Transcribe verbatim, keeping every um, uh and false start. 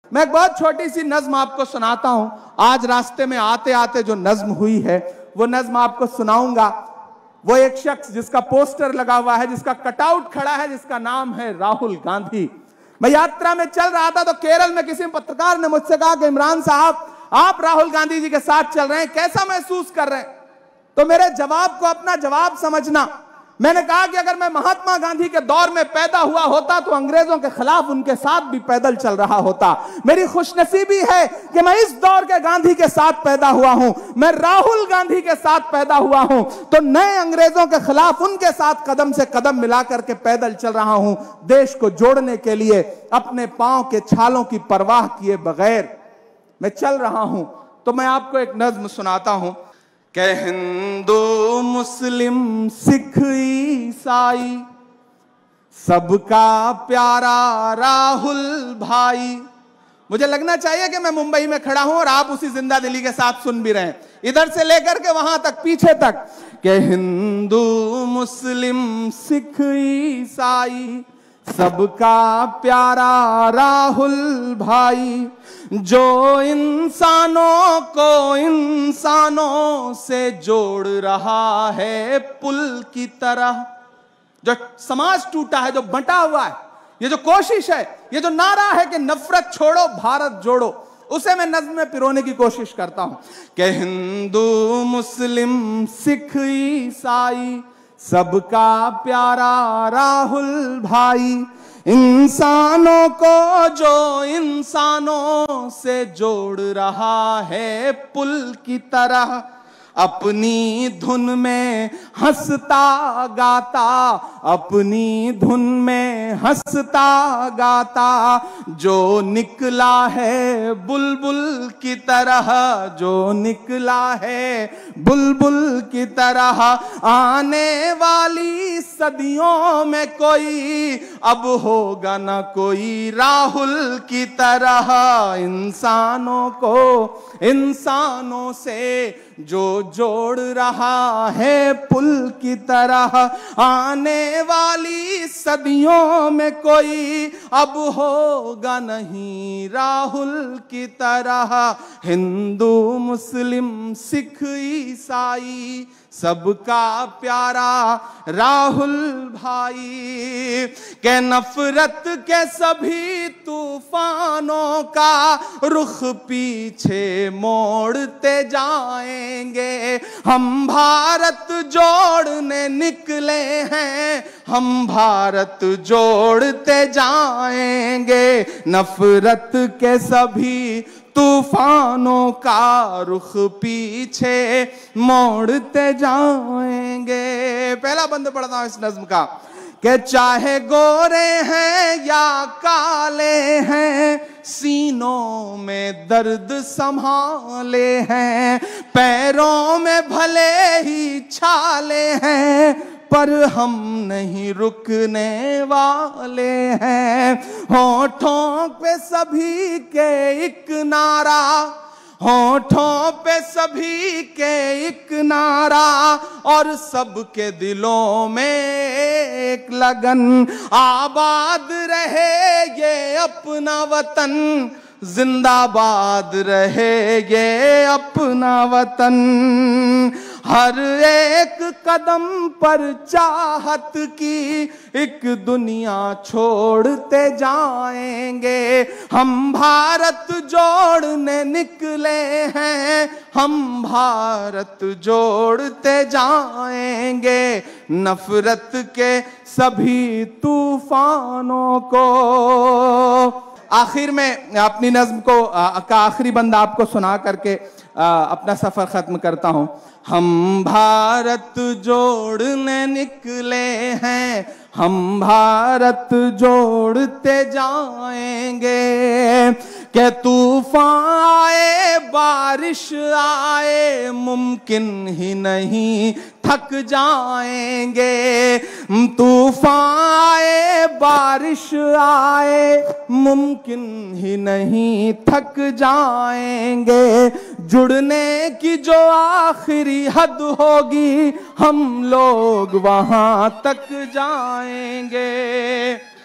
मैं एक बहुत छोटी सी नज्म आपको सुनाता हूं। आज रास्ते में आते आते जो नज्म हुई है वो नज्म आपको सुनाऊंगा। वो एक शख्स जिसका पोस्टर लगा हुआ है, जिसका कटआउट खड़ा है, जिसका नाम है राहुल गांधी। मैं यात्रा में चल रहा था तो केरल में किसी पत्रकार ने मुझसे कहा कि इमरान साहब, आप राहुल गांधी जी के साथ चल रहे हैं, कैसा महसूस कर रहे हैं? तो मेरे जवाब को अपना जवाब समझना। मैंने कहा कि अगर मैं महात्मा गांधी के दौर में पैदा हुआ होता तो अंग्रेजों के खिलाफ उनके साथ भी पैदल चल रहा होता। मेरी खुशनसीबी है कि मैं इस दौर के गांधी के साथ पैदा हुआ हूं, मैं राहुल गांधी के साथ पैदा हुआ हूं, तो नए अंग्रेजों के खिलाफ उनके साथ कदम से कदम मिलाकर के पैदल चल रहा हूं, देश को जोड़ने के लिए अपने पांव के छालों की परवाह किए बगैर मैं चल रहा हूं। तो मैं आपको एक नज्म सुनाता हूं कि हिंदू मुस्लिम सिख ईसाई सबका प्यारा राहुल भाई। मुझे लगना चाहिए कि मैं मुंबई में खड़ा हूं और आप उसी जिंदा दिली के साथ सुन भी रहे हैं, इधर से लेकर के वहां तक, पीछे तक, कि हिंदू मुस्लिम सिख ईसाई सबका प्यारा राहुल भाई, जो इंसानों को इंसानों से जोड़ रहा है पुल की तरह। जो समाज टूटा है, जो बंटा हुआ है, ये जो कोशिश है, ये जो नारा है कि नफरत छोड़ो भारत जोड़ो, उसे मैं नज्म में पिरोने की कोशिश करता हूं कि हिंदू मुस्लिम सिख ईसाई सबका प्यारा राहुल भाई, इंसानों को जो इंसानों से जोड़ रहा है पुल की तरह, अपनी धुन में हंसता गाता, अपनी धुन में हंसता गाता, जो निकला है बुलबुल की तरह, जो निकला है बुलबुल की तरह। आने वाली सदियों में कोई अब होगा ना कोई राहुल की तरह, इंसानों को इंसानों से जो जोड़ रहा है पुल की तरह। आने वाली सदियों में कोई अब होगा नहीं राहुल की तरह, हिंदू मुस्लिम सिख ईसाई सबका प्यारा राहुल भाई। के नफरत के सभी तूफानों का रुख पीछे मोड़ते जाएंगे, हम भारत जोड़ने निकले हैं, हम भारत जोड़ते जाएंगे। नफरत के सभी तूफानों का रुख पीछे मोड़ते जाएंगे। पहला बंद पढ़ता हूं इस नज्म का कि चाहे गोरे हैं या काले हैं, सीनों में दर्द संभाले हैं, पैरों में भले ही छाले हैं, पर हम नहीं रुकने वाले हैं। होठों पे सभी के एक नारा, होठों पे सभी के एक नारा, और सबके दिलों में एक लगन। आबाद रहे ये अपना वतन, जिंदाबाद रहे ये अपना वतन। हर एक कदम पर चाहत की एक दुनिया छोड़ते जाएंगे, हम भारत जोड़ने निकले हैं, हम भारत जोड़ते जाएंगे। नफरत के सभी तूफानों को। आखिर में अपनी नज्म को का आखिरी बंद आपको सुना करके आ, अपना सफर खत्म करता हूं। हम भारत जोड़ने निकले हैं, हम भारत जोड़ते जाएंगे। के तूफान आए बारिश आए मुमकिन ही नहीं थक जाएंगे। तूफान आए बारिश आए मुमकिन ही नहीं थक जाएंगे। जुड़ने की जो आखिरी हद होगी हम लोग वहां तक जाएंगे।